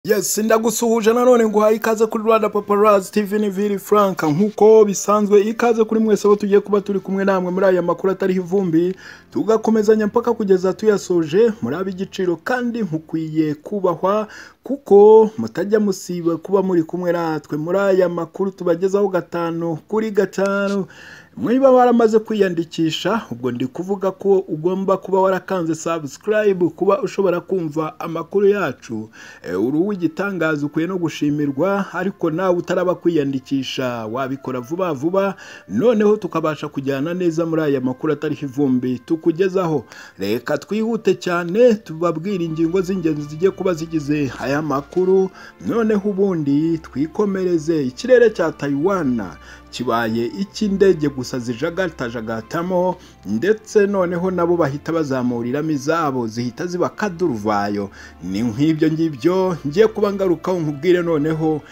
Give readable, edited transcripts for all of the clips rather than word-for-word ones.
Yes, ndagusuhuje nanone nguhaye ikaze kuri Rwanda Paparazzi TV ni Vili Frank nkuko bisanzwe ikaze kuri mwese bo tugiye kuba turi kumwe namwe muri aya makuru atari ivumbi tugakomezanya mpaka kugeza tuyasoje muri ab'igiciro kandi nkukwiye kubahwa kuko mutajya musiba kuba muri kumwe natwe muri aya makuru tubagezaho gatanu kuri gatanu. Mwiba waramaze kwiyandikisha ubwo ndi kuvuga ko ugomba kuba warakanze subscribe kuba ushobora kumva amakuru yacu. Uruwi gitangaza ukwiye no gushimirwa, ariko nawe utaraba kwiyandikisha wabikora vuba vuba noneho tukabasha kujyana neza muri aya makuru atari ivumbi tukugezaho. Reka twihute cyane tubabwira ingingo z'ingenzi zigiye kuba zigize aya makuru noneho ubundi twikomereze. Ikirere cya Taiwan kibaye ikindege gusa zijagatajagaatamo ndetse noneho nabo bahita bazamuriramo izabo zihita ziba kaduruvayo. Ni nk'ibyo ngibyo ngiye kuba ngarukaho nkubwire noneho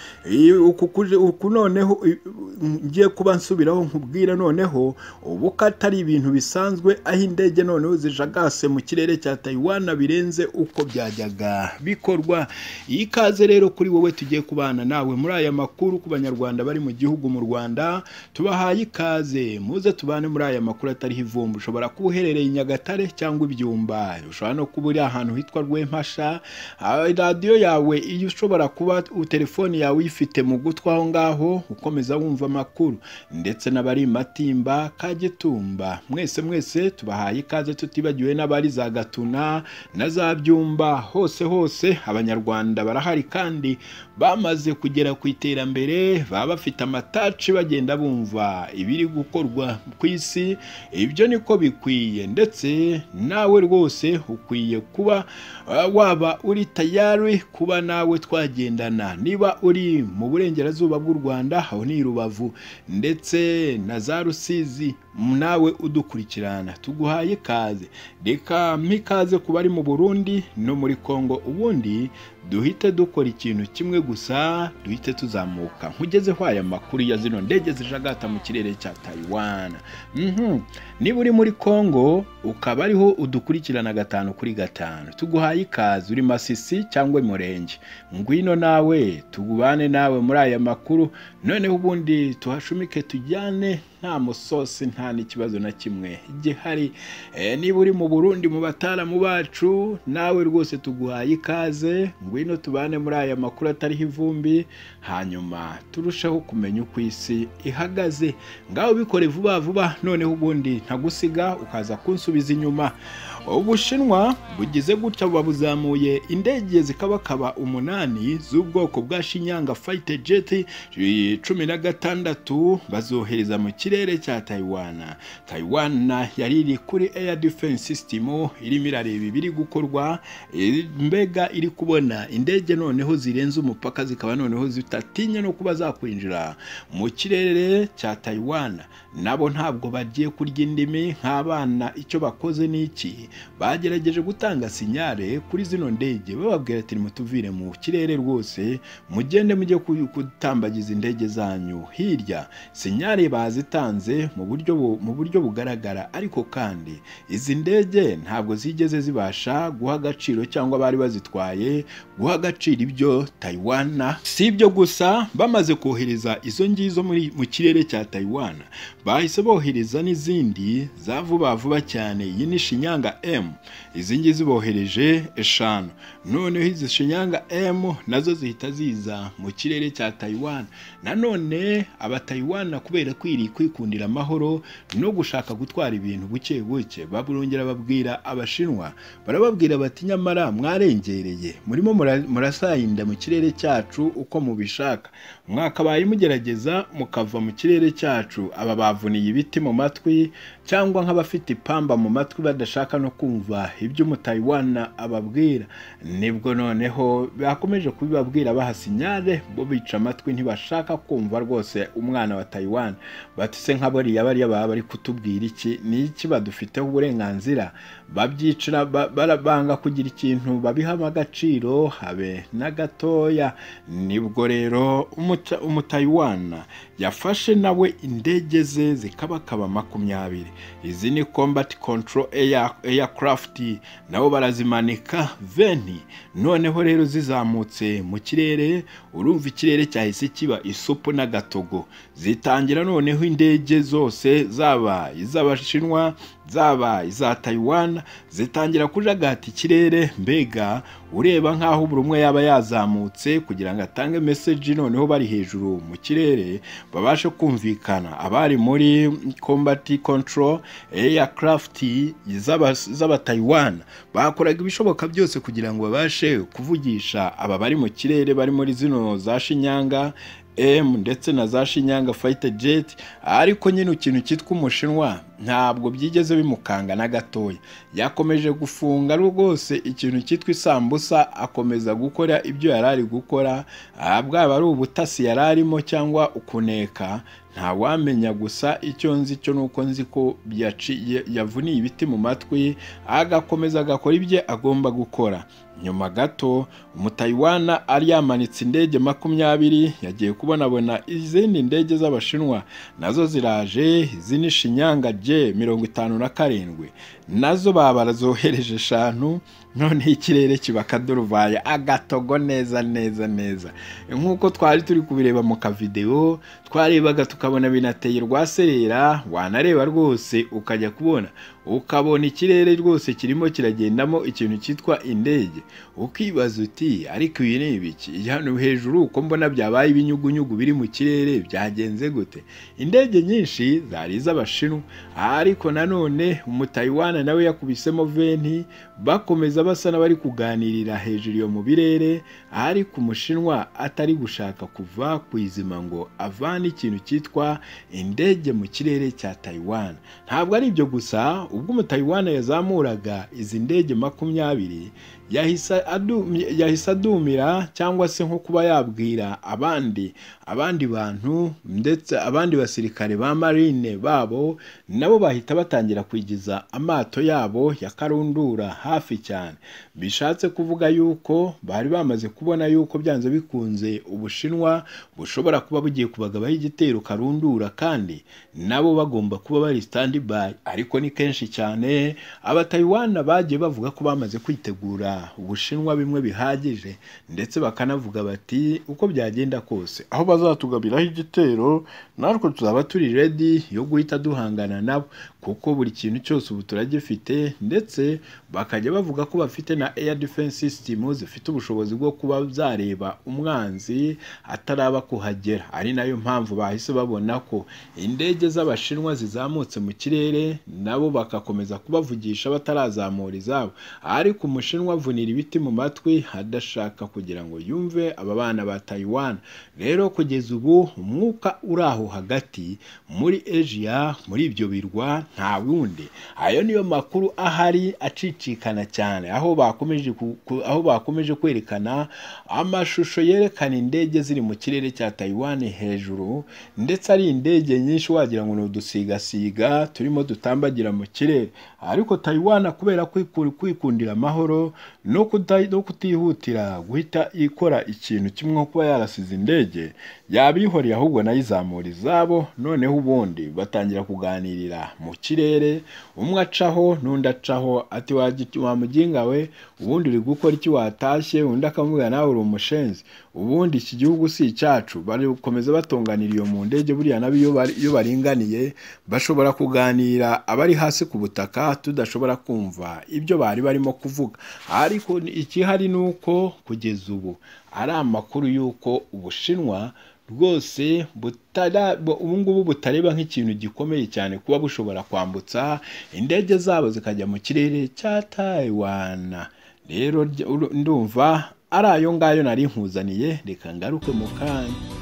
uku noneho ngiye kuba nsubiraho nkubwire noneho ubu katari ibintu bisanzwe aho indege noneho zijagase mu kirere cya Taiwan birenze uko byajyaga bikorwa. Ikaze rero kuri wowe tugiye kubana nawe muri aya makuru ku banyarwanda bari mu gihugu mu Rwanda. Tubahaye ikaze muze tubane muri aya makuru atari ivumbi. Ushobora kuba uherereye i Nyagatare cyangwa Ibyumba, ushobora no kuba uri ahantu hitwa Rwempasha, radio yawe iyo ushobora kuba telefoni yawe uyifite mu gutwi aho ngaho ukomeza wumva amakuru, ndetse n'abari Matimba Kagitumba mwese tubahaye ikaze tutibagiwe n'abari za Gatuna na za Byumba. Hose abanyarwanda barahari kandi bamaze kugera ku iterambere, baba bafite amataci bagenda bumva ibiri gukorwa ku isi. Ibyo niko bikwiye, ndetse nawe rwose ukwiye kuba waba uri tayari kuba nawe twagendana. Niba uri mu burengerazuba bw'u Rwanda aho ni Rubavu ndetse na za Rusizi, nawe udukurikirana tuguhaye ikaze. Reka mpikaze kuba ari mu Burundi no muri Kongo, ubundi duhite dukora ikintu kimwe gusa, duhite tuzamuka nkugezeho aya makuru ya zino ndege zijagata mu kirere cya Taiwan. Niba uri muri Kongo ukaba ariho udukurikirana gatanu kuri gatanu, tuguhaye ikaze. Uri Masisi cyangwa Murenge, ngwino nawe tugubane nawe muri aya makuru noneho ubundi tuhashumike tujyane nta musosi nta n'ikibazo na kimwe gihari. Niba uri mu Burundi mu bataramu bacu, nawe rwose tuguhaye ikaze, ngwino tubane muri aya makuru atari ivumbi, hanyuma turushaho kumenya uko isi ihagaze. Ngaho bikore vuba vuba noneho ubundi ntagusiga ukaza kunsubiza inyuma. Ubushinwa bugize gutya babuzamuye indege zikabakaba 8 z'ubwoko bwa Shinyanga fighter jet 16 bazohereza mu kirere cya Taiwan. Taiwan yari iri kuri air defense system irimo irareba ibiri gukorwa, mbega iri kubona indege noneho zirenze umupaka zikaba noneho zitatinya no kuba zakwinjira mu kirere cya Taiwan. Nabo ntabwo bagiye kurya indimi nk'abana. Icyo bakoze niki, bagerageje gutanga sinyare kuri zino ndege bababwira ati mutuvire mu kirere rwose mugende mujye kutambagiza indege zanyu hirya. Sinyare bazitanze mu buryo bugaragara, ariko kandi izi ndege ntabwo zigeze zibasha guha agaciro cyangwa bari bazitwaye guha agaciro ibyo Taiwan. Si ibyo gusa, bamaze kohereza izo ngizo mu kirere cya Taiwan bahise bohereza n'izindi za vuba cyane. Iyi ni Shinyanga M, izi ngizi bohereje 5. Noneho izi Shinyanga M nazo zihita ziza mu kirere cya Taiwan. Nanone aba Taiwan kubera kwikundira amahoro no gushaka gutwara ibintu buke baburongera babwira Abashinwa, barababwira bati nyamara mwarengereye, murimo murasayinda mu kirere cyacu uko mubishaka. Mwaka baye mugerageza mukava mu kirere cyacu. Aba bavuniye ibiti mu matwi cyangwa nk'abafite ipamba mu matwi badashaka no kumva ibyo mu Taiwan ababwira. Nibwo noneho bakomeje kubibabwira baha sinyare, bo bica amatwi ntibashaka kumva rwose umwana wa Taiwan. Batise nk'abariya baba bari kutubwira iki, ni iki badufiteho uburenganzira, babyicira barabanga kugira ikintu babiha agaciro habe na gatoya. Nibwo rero Taiwan yafashe nawe indege ze zikabakaba 20 izi ni combat control aircraft nabo barazimanika veni. Noneho rero zizamutse mu kirere, urumva ikirere cyahise kiba isupu n'agatogo. Zitangira noneho indege zose, zaba iz'Abashinwa zaba iza Taiwan, zitangira kujagata ikirere. Mbega ureba nkaho buri umwe yaba yazamutse kugira ngo atange message, noneho bari hejuru mu kirere babashe kumvikana. Abari muri combat control aircraft z'aba Taiwan bakoraga ibishoboka byose kugira ngo babashe kuvugisha aba bari mu kirere, bari muri zino za Shinyanga ndetse na za Shinyanga fighter jet. Ariko nyine ikintu cyitwa Umushinwa ntabwo byigeze bimukanga na gatoya, yakomeje gufunga rwose ikintu cyitwa isambusa, akomeza gukora ibyo yarari gukora. Bwaba ari ubutasi yararimo cyangwa ukuneka, nta wamenya. Gusa icyo nzi cyo nuko nzi ko yavuniye ibiti mu matwi, agakomeza agakora ibye agomba gukora. Nyuma gato Umutaiwana ari yamanitse indege 20, yagiye kubonabona izindi ndege z'Abashinwa nazo ziraje. Izi ni Shinyanga J57 nazo barazohereje 5. None ikirere kiba kadoruvaye agatogo neza neza neza, nkuko twari turi kubireba mu kavideo. Twarebaga tukabona binateye rwaserera, wanareba rwose ukajya ukabona ikirere rwose kirimo kiragendamo ikintu cyitwa indege, ukibaza uti ariko ibi ni ibiki hano hejuru, uko mbona byabaye ibinyugunyugu biri mu kirere, byagenze gute? Indege nyinshi zari iz'Abashinwa, ariko nanone Umutaiwana nawe yakubisemo veni, bakomeza basa n'abari kuganirira hejuru yo mu birere. Ariko Umushinwa atari gushaka kuva kwizima ngo avane ikintu cyitwa indege mu kirere cya Taiwan. Ntabwo ari ibyo gusa, ubwo Umutaiwana yazamuraga izi ndege 20 yahise adumira, cyangwa se nko kuba yabwira abandi bantu, ndetse abandi basirikare ba marine babo nabo bahita batangira kwigiza amato yabo ya karundura hafi cyane. Bishatse kuvuga yuko bari bamaze kubona yuko byanze bikunze Ubushinwa bushobora kuba bugiye kubagabaho igitero karundura, kandi nabo bagomba kuba bari standby. Ariko ni kenshi cyane Abataiwana bagiye bavuga ko bamaze kwitegura Ubushinwa bimwe bihagije, ndetse bakanavuga bati uko byagenda kose aho bazatugabiraho igitero natwe tuzaba turi ready yo guhita duhangana nabo, kuko buri kintu cyose ubu turagifite. Ndetse bakajya bavuga ko bafite na air defense system zifite ubushobozi bwo kuba zareba umwanzi ataraba kuhagera. Ari nayo mpamvu bahise babona ko indege z'Abashinwa zizamutse mu kirere, nabo bakakomeza kubavugisha batarazamura izabo. Ariko Umushinwa avunira ibiti mu matwi, adashaka kugira ngo yumve aba bana ba Taiwan. Rero kugeza ubu umwuka uraho hagati muri Asia, muri ibyo birwa, nta wundi. Ayo niyo makuru ahari acicikana cyane, aho bakomeje kwerekana amashusho yerekana indege ziri mu kirere cya Taiwan hejuru, ndetse ari indege nyinshi wagira ngo n'udusigasiga turimo dutambagira mu kirere. Ariko Taiwan kubera kwikundira amahoro no kutihutira guhita ikora ikintu kimwe kuba yarasize indege, yabihoriye ahubwo nayizamura izabo. Noneho ubundi batangira kuganirira mu kirere, umwe acaho n'undi acaho, ati wa muginga we, ubundi uri gukora iki watashye? Undi akamubwira nawe uri umushenzi, ubundi iki gihugu si icyacu. Bari gukomeza batonganira iyo mu ndege. Buriya nabi iyo baringaniye bashobora kuganira abari hasi ku butaka tudashobora kumva ibyo bari barimo kuvuga. Ariko ikihari nuko kugeza ubu ari amakuru yuko Ubushinwa rwose ubungubu butareba nk'ikintu gikomeye cyane kuba bushobora kwambutsa indege zabo zikajya mu kirere cya Taiwan. Rero ndumva ari ayo ngayo nari nkuzaniye, reka ngaruke mu kanya.